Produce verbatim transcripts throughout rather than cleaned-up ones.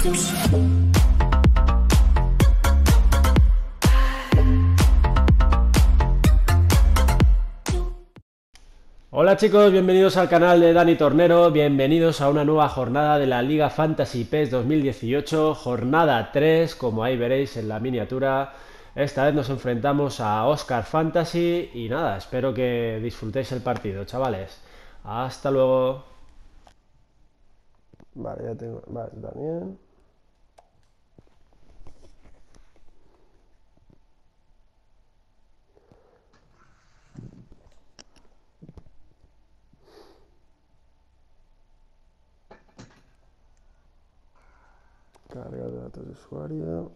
Hola chicos, bienvenidos al canal de Dani Tornero, bienvenidos a una nueva jornada de la Liga Fantasy PES dos mil dieciocho, jornada tres, como ahí veréis en la miniatura. Esta vez nos enfrentamos a Oscar Fantasy y nada, espero que disfrutéis el partido, chavales. Hasta luego. Vale, ya tengo, vale, también. Carga de datos de usuario.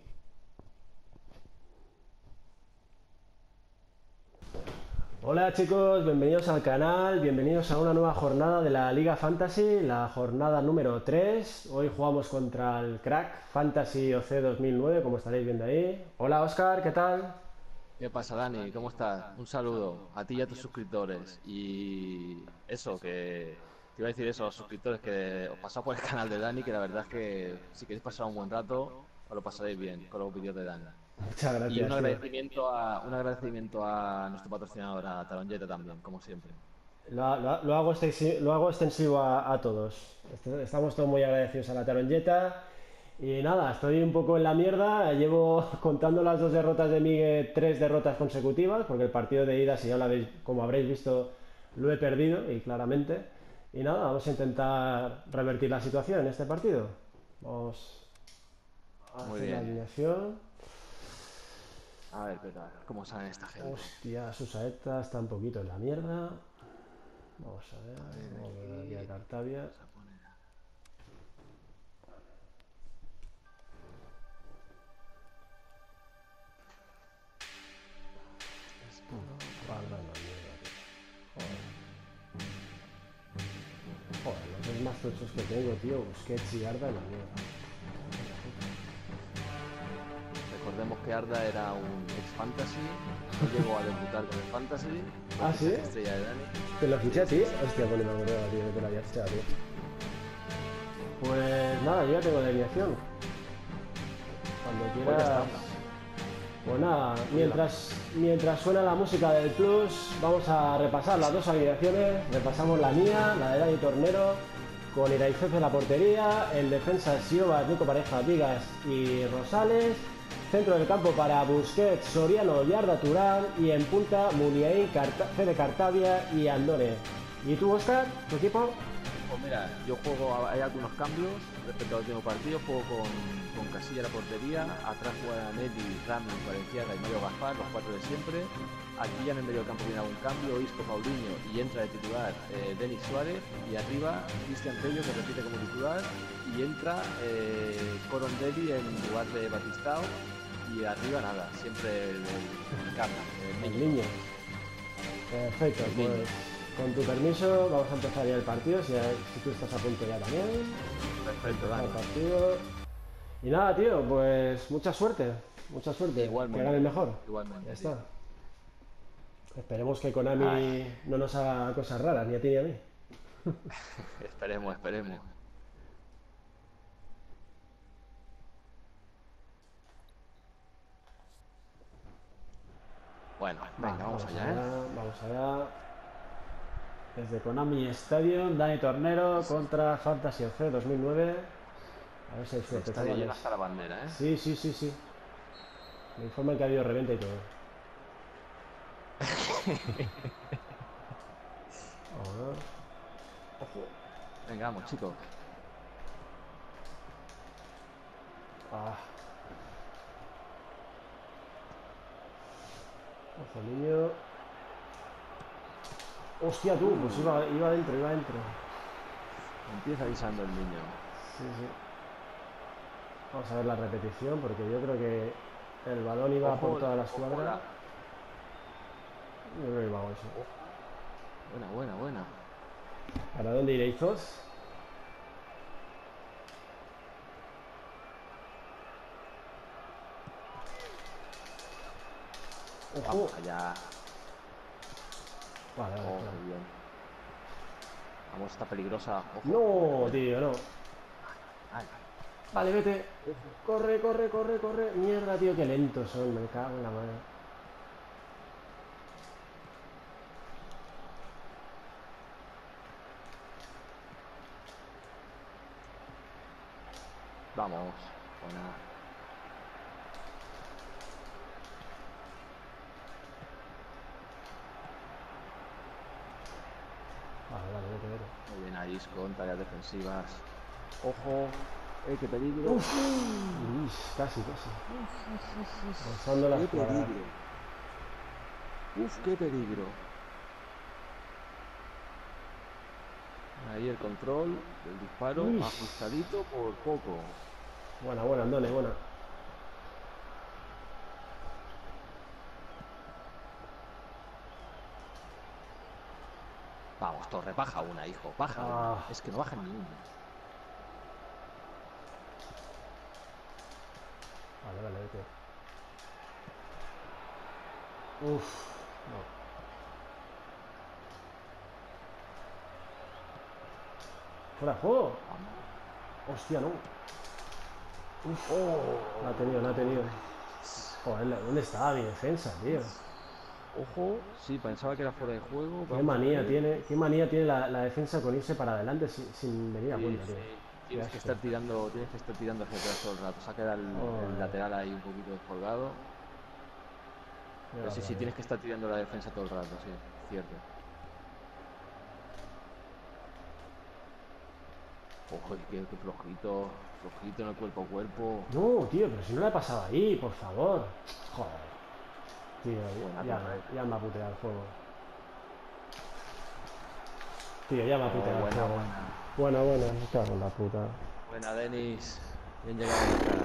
Hola chicos, bienvenidos al canal, bienvenidos a una nueva jornada de la Liga Fantasy, la jornada número tres. Hoy jugamos contra el Crack Fantasy O C dos mil nueve, como estaréis viendo ahí. Hola Oscar, ¿qué tal? ¿Qué pasa, Dani? ¿Cómo estás? Un saludo a ti y a tus suscriptores. Y eso, que te iba a decir eso a los suscriptores, que os pasáis por el canal de Dani, que la verdad es que si queréis pasar un buen rato, os lo pasaréis bien con los vídeos de Dani. Muchas Y un gracias, tío. agradecimiento a, un agradecimiento a nuestro patrocinador, a Talonjeta también, como siempre. Lo, lo- lo hago, extensi- lo hago extensivo a, a todos. Est- Estamos todos muy agradecidos a la Tarongeta. Y nada, estoy un poco en la mierda. Llevo contando las dos derrotas de Miguel, tres derrotas consecutivas, porque el partido de ida, si ya lo habéis, como habréis visto, lo he perdido y claramente. Y nada, vamos a intentar revertir la situación en este partido. Vamos a Muy hacer la bien. alineación. A ver, qué tal, cómo sale esta gente. Hostia, Susaeta está un poquito en la mierda. Vamos a ver, A ver, vamos a ver aquí a aquí. Cartavia. Vamos a poner a- Guarda en la mierda, tío. Joder. Joder, los dos más tochos que tengo, tío. Busquets y Arda en la mierda. Recordemos que Arda era un ex fantasy, no llegó a debutar con el fantasy, fue ¿Ah, el sí? fichaje estrella de Dani. ¿Te lo fiché a Sí, ti? sí, sí. Hostia, pues ni me acordaba, tío, que te lo había fichado, tío. Pues nada, yo ya tengo la alineación. Cuando Pues ya quieras. estamos. Pues nada, Oye, la- mientras, mientras suena la música del Plus, vamos a repasar las dos alineaciones. Repasamos la mía, la de Dani Tornero, con Iraizez en la portería, en defensa Siobas, Nico Pareja, Vigas y Rosales, centro del campo para Busquets, Soriano y Arda Turán, y en punta Muniain, Carta Fede Cartavia y Andone. ¿Y tú, Oscar, tu equipo? Pues mira, yo juego, a- hay algunos cambios respecto al último partido, juego con, con Casilla en la portería, atrás juegan Nelly, Rami, Valenciaga y Mario Gaspar, los cuatro de siempre. Aquí ya en el medio campo viene algún cambio, Isco, Paulinho y entra de titular eh, Denis Suárez, y arriba Cristian Tello, que repite como titular, y entra eh, Corondelli en lugar de Batistao, y arriba nada, siempre el, el, el Carna, el El niño. niño. Perfecto, El pues niño. con tu permiso vamos a empezar ya el partido, si, si tú estás a punto ya también. Perfecto, Empezar Dani. el partido. Y nada, tío, pues mucha suerte, mucha suerte. Igualmente. Que gane el mejor. Igualmente, Ya tío. está. Esperemos que Konami Ay. no nos haga cosas raras, ni a ti ni a mí. Esperemos, esperemos. Bueno, venga, Vale, vamos vamos allá, ¿eh? allá, vamos allá. Desde Konami Stadium, Dani Tornero contra Fantasy O C dos mil nueve. A ver si hay El suerte, estadio llega chavales. hasta la bandera, ¿eh? Sí, sí, sí, sí. Me informan que ha habido reventa y todo. Ahora. Ojo. Venga, vamos, chicos. Ah. Ojo, niño. Hostia, tú, pues iba, iba dentro, iba dentro. Empieza avisando el niño. Sí, sí. Vamos a ver la repetición porque yo creo que el balón iba Ojo, por toda la ojo, escuadra. la- Yo creo que iba a eso. Buena, buena, buena. ¿Para dónde iréis todos? Ojo. Vamos allá. Vale, vale, Oh, vale. muy bien. Vamos, está peligrosa. Ojo. No, tío, no. Ay, Vale, vete. Corre, corre, corre, corre. Mierda, tío, qué lentos son. Me cago en la madre. Vamos. Buena. Vale, vale, vete, vete. Muy bien ahí con tareas defensivas. Ojo. Eh, qué peligro. Uf, Uy, casi, casi. Rozando las Qué cuadras. peligro. Uf, qué peligro. Ahí el control del disparo, Uy. ajustadito por poco. Buena, buena, Andone, buena. Vamos, Torre, baja una, hijo, baja Ah. una. Es que no bajan ni una. Vale, vale, vete. Uf, no. ¡Fuera de juego! ¡Hostia, no! Uf, Oh. la ha tenido, la ha tenido. Joder, ¿dónde estaba mi defensa, tío? Ojo, sí, pensaba que era fuera de juego. Qué Vamos a manía ver. tiene, qué manía tiene la, la defensa con irse para adelante sin, sin venir a Sí, cuenta, tío. sí. Qué Tienes que asco. estar tirando, tienes que estar tirando hacia atrás todo el rato. Se ha quedado el, el Joder. lateral ahí un poquito descolgado. Qué Pero sí, sí, barbaridad. tienes que estar tirando la defensa todo el rato, sí, cierto. Ojo, es que, que flojito, flojito en el cuerpo a cuerpo. No, tío, pero si no la he pasado ahí, por favor. Joder. Tío, Buena ya, torre. ya me ha puteado el juego. Tío, ya me ha Oh, puteado el buena, juego. buena. Buena, buena, me cago en la puta. Buena, Denis. Bien llegado a entrar.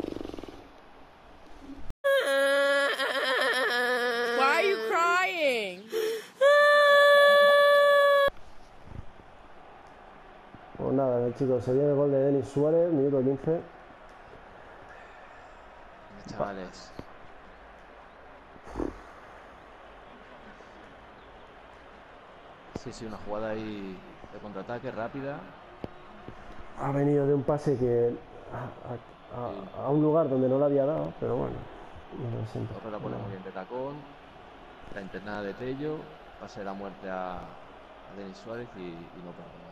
Why are you crying? Pues nada, chicos, se viene el gol de Denis Suárez, minuto quince. Venga, chavales. Sí, sí, una jugada ahí de contraataque rápida. Ha venido de un pase que a, a- Sí. a- a un lugar donde no lo había dado, pero bueno, no lo siento. Torre la pone muy bien de tacón. La internada de Tello. Pase de la muerte a, a Denis Suárez y, y no perdona.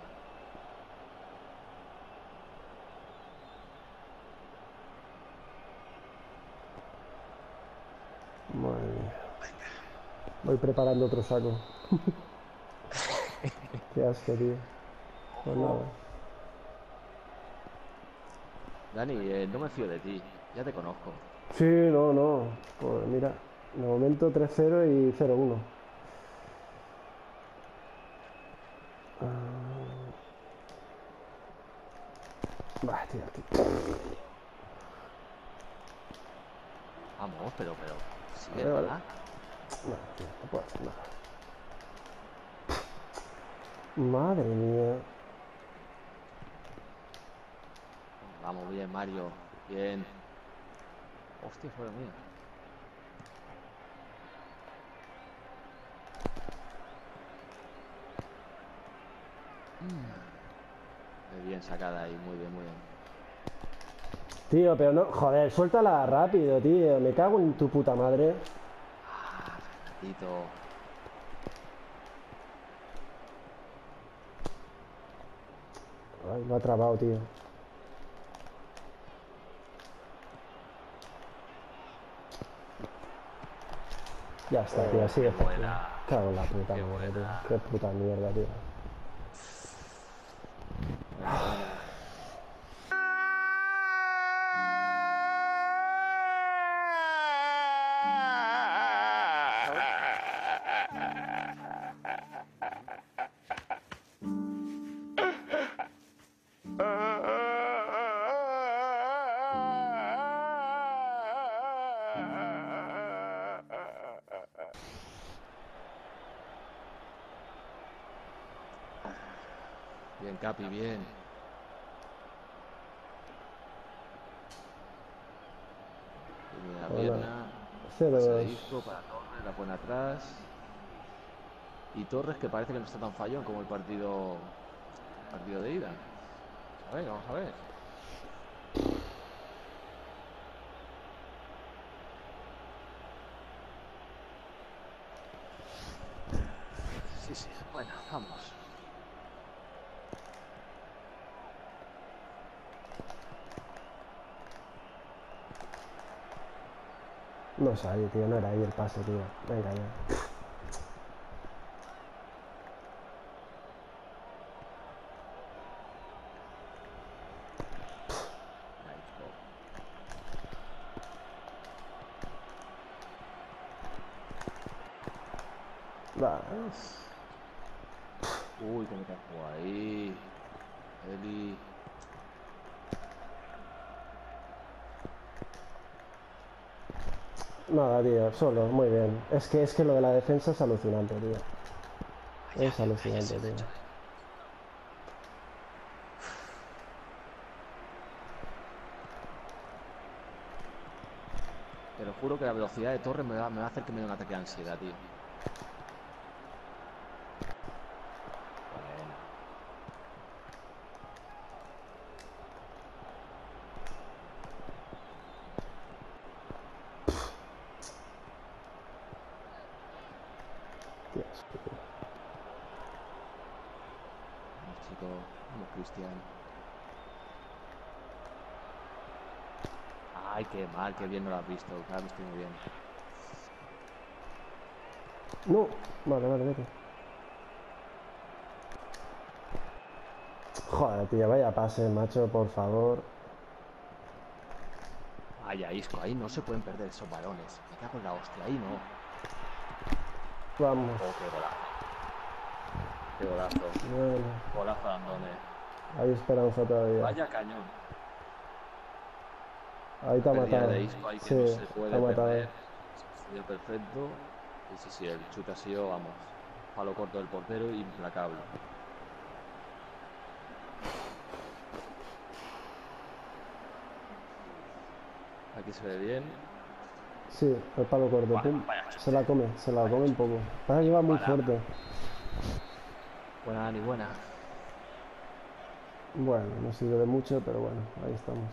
Madre mía. Voy preparando otro saco. Qué asco, tío. Pues nada. Dani, eh, no me fío de ti. Ya te conozco. Sí, no, no. Pues mira, de momento tres cero y cero uno. Bah, tío, tío. Vamos, pero, pero. Sigue, Vale, vale. ¿verdad? No, tío, no puedo hacer nada. Madre mía. Vamos, bien, Mario. Bien. Hostia, fuera mía. Muy bien sacada ahí, muy bien, muy bien. Tío, pero no, joder, suéltala rápido, tío. Me cago en tu puta madre. Ah, Fernandito. Ay, lo ha trabado, tío. Ya está, Oh, tío, así qué es fácil. buena. Cago en la puta Qué madre, tío. buena. Qué puta mierda, tío. Buena, buena. Bien, Capi, bien. Tiene la Bueno, pierna. cero Pase de dos. Isco para Torres, la pone atrás. Y Torres que parece que no está tan fallón como el partido, partido de ida. Vamos a ver, vamos a ver. sí, sí. Bueno, vamos. No sabía, tío, no era ahí el pase, tío. Venga ya. Va. Uy, cómo te has jugado ahí. Eli. Nada, tío, solo, muy bien. Es que, es que lo de la defensa es alucinante, tío. Es alucinante, tío. Te lo juro que la velocidad de Torres me va, me va a hacer que me dé un ataque de ansiedad, tío. Bueno. Dios, tío. Vamos, chico, vamos, Cristian. Ay, qué mal, qué bien no lo has visto. Claro, lo estoy muy bien. No, vale, vale, vete. Joder, tío, vaya pase, macho, por favor. Vaya, Isco, ahí no se pueden perder esos balones. Me cago en la hostia, ahí no. Vamos. Oh, qué golazo. Qué golazo. Bueno, Golazo de Andone. hay esperanza todavía. Vaya cañón. Ahí te ha Pérdida matado. de Isco ahí que Sí, no se te puede ha matado. perder. Ha sido perfecto. Y sí, sí, el chute ha sido, vamos, palo corto del portero, implacable. Aquí se ve bien. Sí, el palo corto. Vale, Pum. vaya chute. Se la come, se la Vaya come un chute. poco. Pasa que va muy Vale. fuerte. Buena, Dani, buena. Bueno, no sirve de mucho, pero bueno, ahí estamos.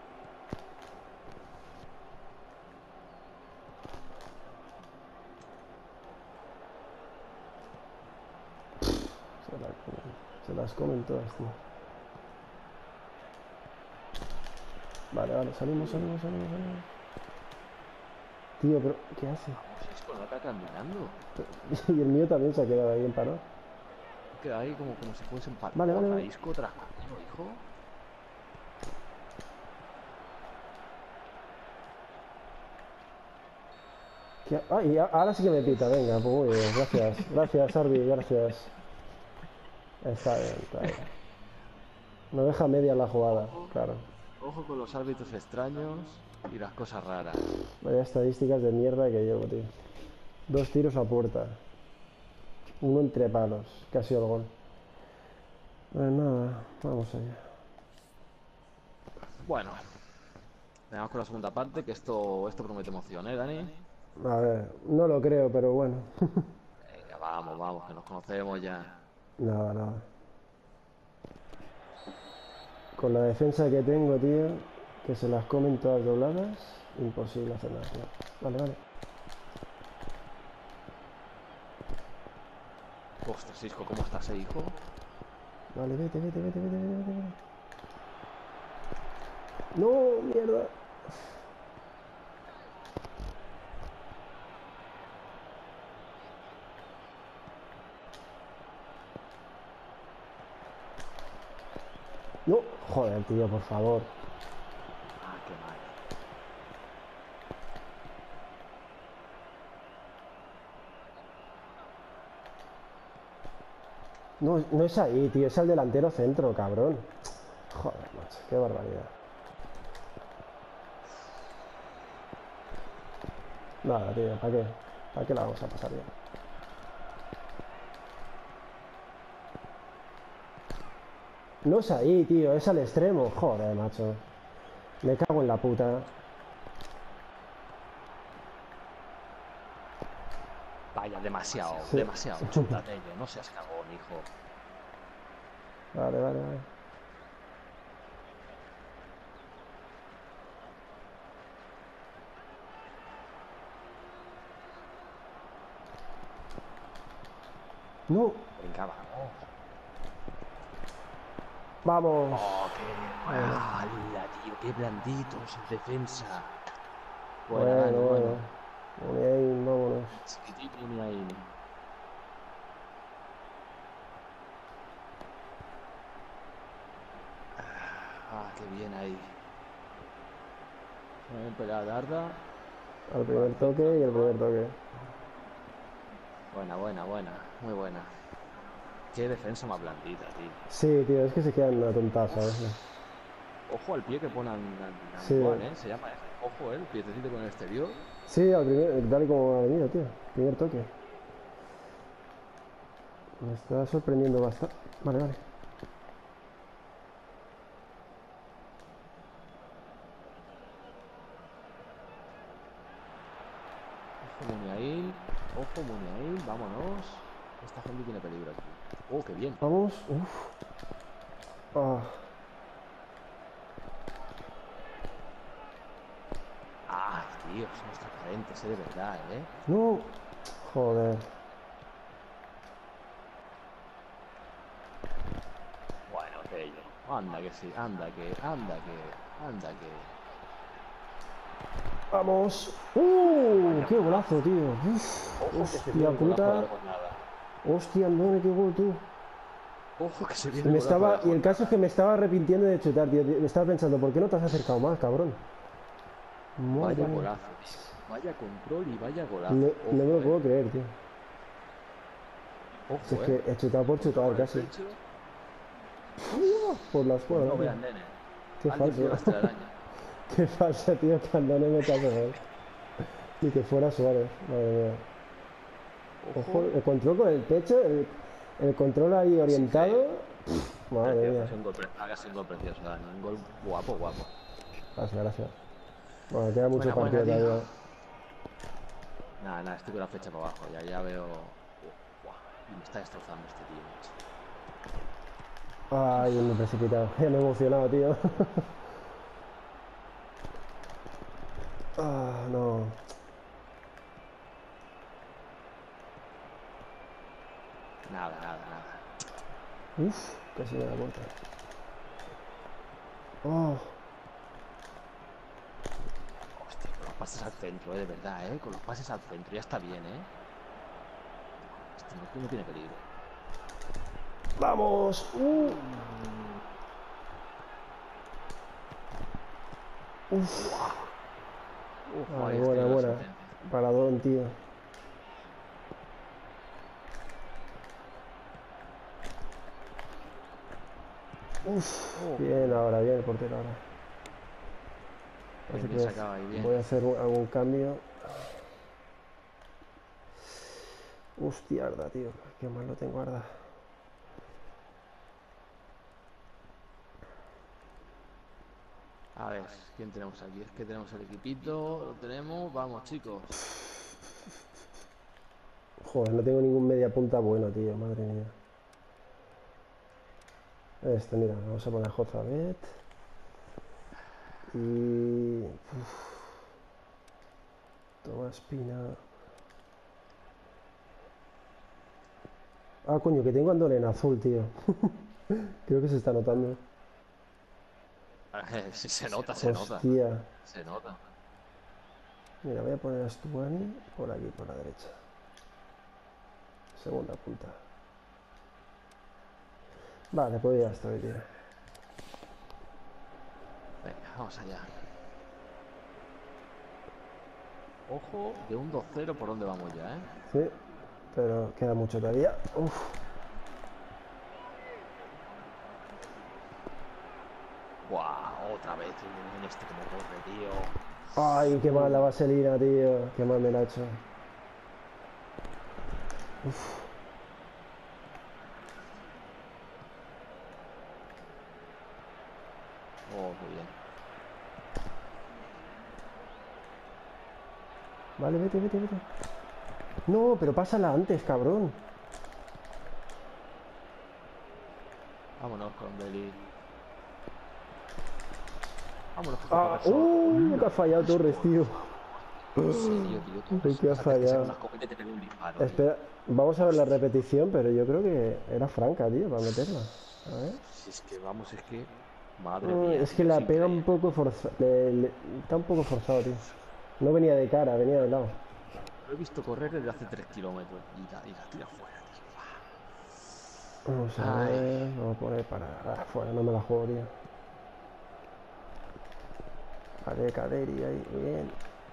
Se, la comen. Se las comen todas, tío. Vale, vale, salimos, salimos, salimos, salimos. Tío, pero ¿qué hace? Vamos, Isco, no está caminando. Y el mío también se ha quedado ahí en paro. Queda ahí como, como si fuese un par. Vale, vale, Porra, vale. Isco tras correo, hijo. ¿Qué ha- Ay, a- ahora sí que me pita, venga, pues muy bien, gracias. Gracias, Arby, gracias. Está bien, está bien. No deja media la jugada, claro. Ojo con los árbitros extraños y las cosas raras. Vaya estadísticas de mierda que llevo, tío. Dos tiros a puerta. Uno entre palos. Casi el gol. Pues nada, vamos allá. Bueno, vamos con la segunda parte, que esto, esto promete emoción, ¿eh, Dani? A ver, no lo creo, pero bueno. Venga, vamos, vamos, que nos conocemos ya. Nada, nada. Con la defensa que tengo, tío, que se las comen todas dobladas, imposible hacer nada, tío. Vale, vale. Ostras, Isco, ¿cómo estás, eh, hijo? Vale, vete, vete, vete, vete, vete, vete, vete. No, mierda. No, joder, tío, por favor. Ah, qué mal. No, no es ahí, tío, es al delantero centro, cabrón. Joder, macho, qué barbaridad. Nada, tío, ¿para qué? ¿Para qué la vamos a pasar bien? No es ahí, tío, es al extremo. Joder, macho. Me cago en la puta. Vaya, demasiado, Sí. demasiado. Chútate, no seas cagón, hijo. Vale, vale, vale. No. Venga, vamos. Vamos. Oh, qué... ¡Hala, tío! ¡Qué blanditos en defensa! Buena, Bueno, Dani, bueno. buena. Muy bien, vámonos. Chiquitito Muniain. Ah, qué bien ahí. Muy bien peleada Darda. Al primer toque y el primer toque. Buena, buena, buena. Muy buena. Qué defensa más blandita, tío. Sí, tío, es que se quedan una tontaza a veces. Ojo al pie que ponen Sí. ¿eh? Se llama ese. Ojo, ¿eh? El piececito con el exterior. Sí, al primer, tal y como ha venido, tío. Primer toque. Me está sorprendiendo bastante. Vale, vale. Ojo Muniain. Ojo Muniain. Vámonos. Esta gente tiene peligro aquí. Oh, qué bien. Vamos. Uf. Ah. Ah, tío, somos transparentes, ¿eh? De verdad, ¿eh? No. Joder. Bueno, bello. Anda que sí, anda que, anda que, anda que. Vamos. ¡Uh! ¡Qué golazo, tío! Uf. Ojo que se Hostia viene el golazo puta. de la jornada. Hostia, Andone, qué gol, tú. Ojo que se Y, viene me el golazo de estaba, la y el jornada. caso es que me estaba arrepintiendo de chutar, tío. Me estaba pensando, ¿por qué no te has acercado más, cabrón? Madre Vaya mía. golazo, tío. Vaya control y vaya golazo. No, Ojo, no me lo eh. puedo creer, tío. Ojo, Si es eh. que he chutado por Control chutar con el casi. pecho. Por la escuadra, No tío. vean, nene. Qué Alguien vio falso. la telaraña. Qué falso, tío, que Andone me pase gol. Ni que fuera Suárez, madre mía. Ojo, Ojo. el control con el pecho, el, el control ahí orientado. Pff, madre Precioso, mía. es un gol, pre- haga sido un gol precioso, Dani. Un gol guapo, guapo. Gracias, gracias. Bueno, queda mucho Buena, buena, partido tío. todavía. Nada, nada, estoy con la flecha para abajo. Ya, ya veo. Uh, buah, y me está destrozando este tío, macho. Ay, me he precipitado. Ya me he emocionado, tío. Ah, no. Nada, nada, nada. Uf, casi me da vuelta. Oh, Hostia, con los pases al centro, eh, de verdad, eh. Con los pases al centro, ya está bien, eh. Este no, no tiene peligro. vamos. Uh. Uf. Uf, Vale, ahí buena, estoy, buena. la Paradón, tío. Uf, Oh, bien ahora, bien el portero ahora. bien, Así bien que sacado ahí, bien. voy a hacer un- algún cambio. Hostia, Arda, tío. Qué mal lo tengo, Arda. A ver, ¿quién tenemos aquí? Es que tenemos el equipito, lo tenemos. Vamos, chicos. Joder, no tengo ningún media punta bueno, tío. Madre mía. Este, mira, vamos a poner Jozabet. Y... uf. Tomás Pina. Ah, coño, que tengo a Andone en azul, tío. Creo que se está notando. Sí, se nota, se nota. Hostia. Se nota. Mira, voy a poner a Stuani por aquí, por la derecha. Segunda punta. Vale, pues ya estoy, tío. Venga, vamos allá. Ojo, de un dos cero por dónde vamos ya, ¿eh? Sí, pero queda mucho todavía. Uf. Buah, otra vez en este como corre, tío. Ay, qué mal la vaselina, tío. Qué mal me la ha hecho. Uf. Oh, qué bien. Vale, vete, vete, vete. No, pero pásala antes, cabrón. Vámonos con Beli. Vámonos con Ah, Robertson. uh, que ha fallado Torres, tío. En serio, tío. Tú, ¿De qué ha o sea, te- te saca fallado? una escopeta y te pega un disparo, tío. Espera, vamos a ver la repetición, pero yo creo que era franca, tío, para meterla. A ver. Si es que, vamos, es que... Madre Mm, mía, es que tío, la es pega un increíble. poco forzada. Está un poco forzado, tío. No venía de cara, venía de lado. Lo he visto correr desde hace tres kilómetros y la, y la tira fuera, tío. Vamos a Ay, ver. Vamos a poner para afuera, no me la juego, tío. Vale, Caderi ahí, bien.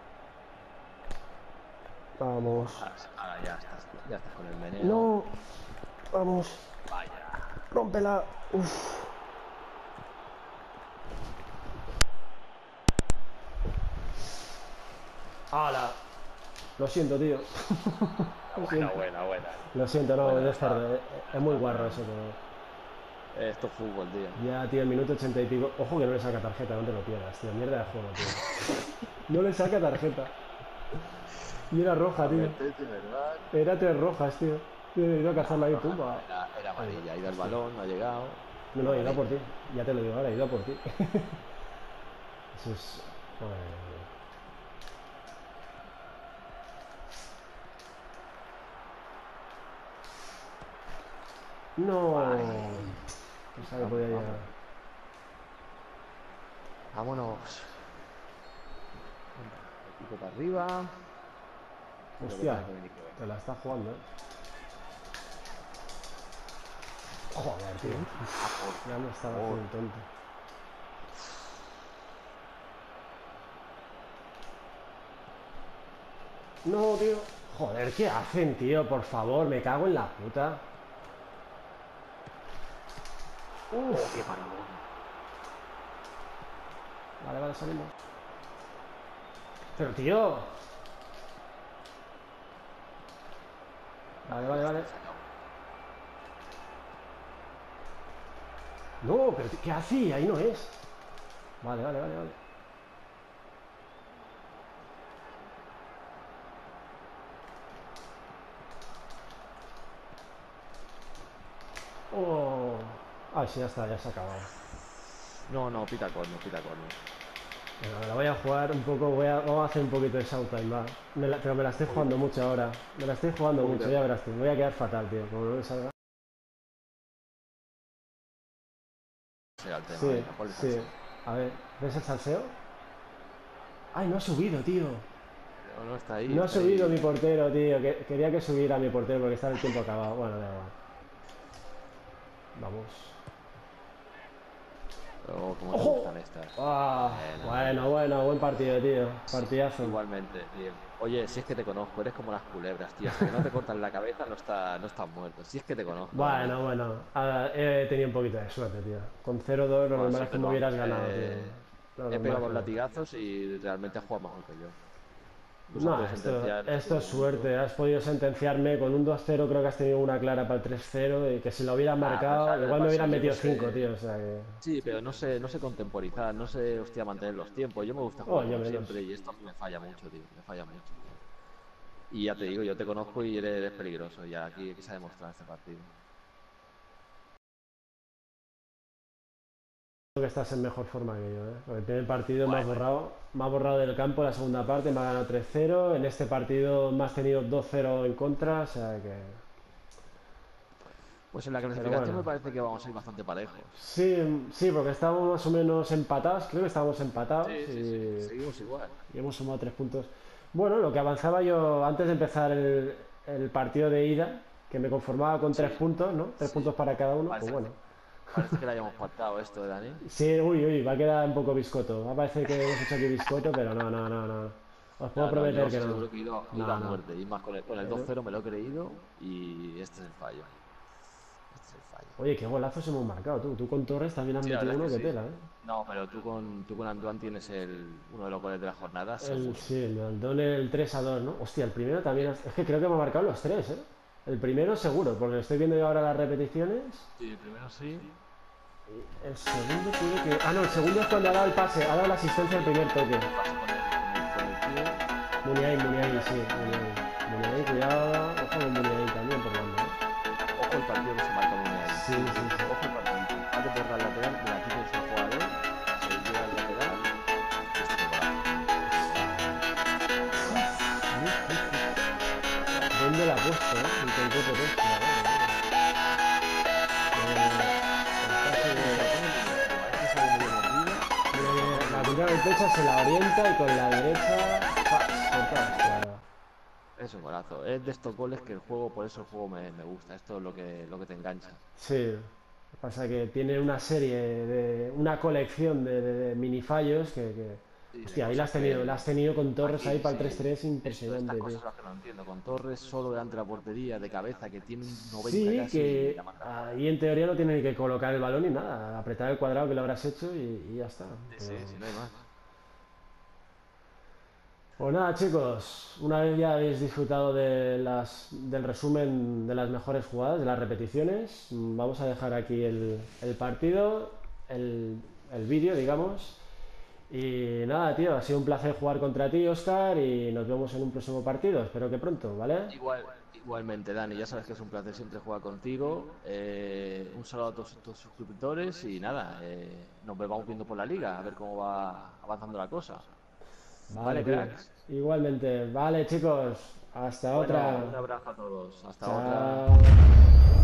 Vamos. ahora, ahora ya estás, ya estás con el meneo. No. Vamos. Vaya. Rómpela. Uf. ¡Hala! Lo siento, tío. Lo Buena, siento. buena, buena. Lo siento, no, Buena, es tarde. Es, es muy guarro eso, pero... Esto es fútbol, tío. Ya, tío, el minuto ochenta y pico. Ojo que no le saca tarjeta, no te lo pierdas, tío. Mierda de juego, tío. No le saca tarjeta. Y era roja, tío. Vete, ¿verdad? Era tres rojas, tío. Tío, he ido a cazarla ahí, pumba. Era, era amarilla, ha ido al balón, no ha llegado. No, no, he ido a por ti. Ya te lo digo ahora, he ido a por ti. Eso es... Joder. No. Pensaba que podía llegar. Vámonos. Equipo para arriba. Hostia, te la está jugando, eh. Joder, tío. Ya me estaba haciendo el tonto. No, tío. Joder, ¿qué hacen, tío? Por favor, me cago en la puta. Uf, qué parón. Vale, vale, salimos. Pero, tío. Vale, vale, vale. No, pero ¿qué hacía? Ahí no es. Vale, vale, vale, vale. Oh. Ay, sí, ya está, ya se ha acabado. No, no, pita corno, pita corno. Venga, me la voy a jugar un poco, voy a, vamos a hacer un poquito de showtime, va. Me la- pero me la estoy jugando mucho ahora. Me la estoy jugando Muy mucho, bien. ya verás tú. Me voy a quedar fatal, tío. Como no me salga. Será el tema, Sí, venga, ponle sí. salseo. A ver, ¿ves el salseo? Ay, no ha subido, tío. No, no, está ahí. No ha está subido ahí. mi portero, tío. Que- quería que subiera mi portero porque está el tiempo acabado. Bueno, da igual. Vamos. Oh, cómo te ¡Ojo! gustan estas. Ah, Bueno. bueno, bueno, buen partido, tío. Partidazo. Igualmente, tío. Oye, si es que te conozco, eres como las culebras, tío. Hasta que no te cortan la cabeza no, está, no estás muerto. Si es que te conozco. Bueno, Dani. bueno. Ah, he tenido un poquito de suerte, tío. Con cero dos lo Bueno, normal sí, es que me pero hubieras vamos, ganado, eh, tío. Lo He normal pegado es los que- latigazos y realmente has jugado mejor que yo. Tú has No, podido esto, sentenciar esto es un suerte. Has podido sentenciarme con un dos cero. Creo que has tenido una clara para el tres cero. Y que si lo hubieras Ah, marcado, pero, igual me hubieran oye, metido pues, cinco, eh, tío. O sea que. Sí, pero no sé, no sé contemporizar, no sé, hostia, mantener los tiempos. Yo me gusta Oh, jugar yo como menos. siempre y esto a mí me falla mucho, tío. Me falla mucho. Y ya te digo, yo te conozco y eres, eres peligroso. Y aquí, aquí se ha demostrado este partido. Creo que estás en mejor forma que yo, ¿eh? Porque el primer partido me has Bueno. borrado, me has borrado del campo la segunda parte, me ha ganado tres cero. En este partido me has tenido dos cero en contra, o sea que. Pues en la Pero clasificación bueno. me parece que vamos a ir bastante parejos. Sí, sí, porque estábamos más o menos empatados, creo que estábamos empatados Sí, sí, y, sí, seguimos igual. y hemos sumado tres puntos. Bueno, lo que avanzaba yo antes de empezar el, el partido de ida, que me conformaba con Sí, tres puntos, ¿no? Tres sí. puntos para cada uno, Parece, pues bueno. parece que le hayamos faltado esto, ¿eh, Dani? Sí, uy, uy, va a quedar un poco biscoto. Va a parecer que hemos hecho aquí biscoto, pero no, no, no, no. Os puedo No, no, prometer yo que no. seguro que he ido, he ido No, a no. muerte. Y más con el, con el dos cero me lo he creído y este es el fallo. Este es el fallo. Oye, qué golazos hemos marcado tú. Tú con Torres también has Sí, la metido verdad uno es que que sí. tela, ¿eh? No, pero tú con, tú con Antoine tienes el, uno de los goles de la jornada, El, seguro. sí, el Andón el tres a dos, ¿no? Hostia, el primero también. has- Es que creo que me ha marcado los tres, ¿eh? El primero seguro, porque estoy viendo yo ahora las repeticiones. Sí, el primero sí. El segundo tiene que. Ah, no, el segundo es cuando ha dado el pase, ha dado la asistencia al primer toque. Pasa con el, con el, con el pie. Muniain, Muniain, sí, Muniain. Muniain, cuidado. Ojo con Muniain también por banda, ¿eh? Ojo el partido que se marca muy bien. Sí, sí, sí. Ojo el partido. Antes de borrar el lateral, mira, aquí tienes un jugador, se llega al lateral y este es el golazo. ¿Dónde la ha puesto, eh? Intentó potencia, la punta del pecho se la orienta y con la derecha... Es un golazo. Es de estos goles que el juego, por eso el juego me, me gusta. Esto es lo que, lo que te engancha. Sí. Lo que pasa es que tiene una serie de... una colección de, de, de mini fallos que... que... Sí, hostia, ahí la has tenido, la has tenido con Torres aquí, ahí para el sí, tres tres impresionante, estas tío. cosas que no entiendo. Con Torres solo delante de la portería, de cabeza, que tiene un noventa Sí, casi, que la marca. ahí en teoría no tiene que colocar el balón ni nada, apretar el cuadrado que lo habrás hecho y, y ya está. Sí, sí, sí, no hay más. Pues nada, chicos, una vez ya habéis disfrutado de las, del resumen de las mejores jugadas, de las repeticiones, vamos a dejar aquí el, el partido, el, el vídeo, digamos. Y nada, tío, ha sido un placer jugar contra ti, Óscar, y nos vemos en un próximo partido. Espero que pronto, ¿vale? Igual, igualmente, Dani, ya sabes que es un placer siempre jugar contigo. Eh, un saludo a todos tus suscriptores y nada, eh, nos vamos viendo por la liga, a ver cómo va avanzando la cosa. Vale, Vale, tío. cracks. Igualmente. Vale, chicos, hasta Bueno, otra. un abrazo a todos. Hasta Chao. otra.